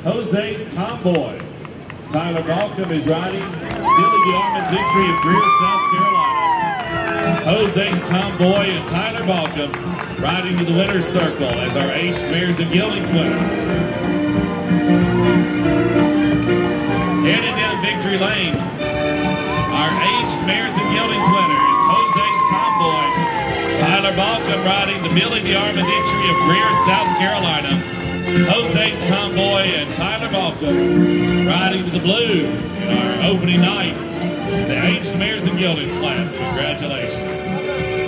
Jose's Tomboy. Tyler Balcom is riding Billy DeArmond's entry of Greer, South Carolina. Jose's Tomboy and Tyler Balcom riding to the winner's circle as our aged mares and geldings winner. Heading down victory lane, our aged mares and geldings winner is Jose's Tomboy. Tyler Balcom riding the Billy DeArmond entry of Greer, South Carolina. Jose's Tomboy and Tyler Balcom riding to the blue in our opening night in the aged mares and geldings class. Congratulations.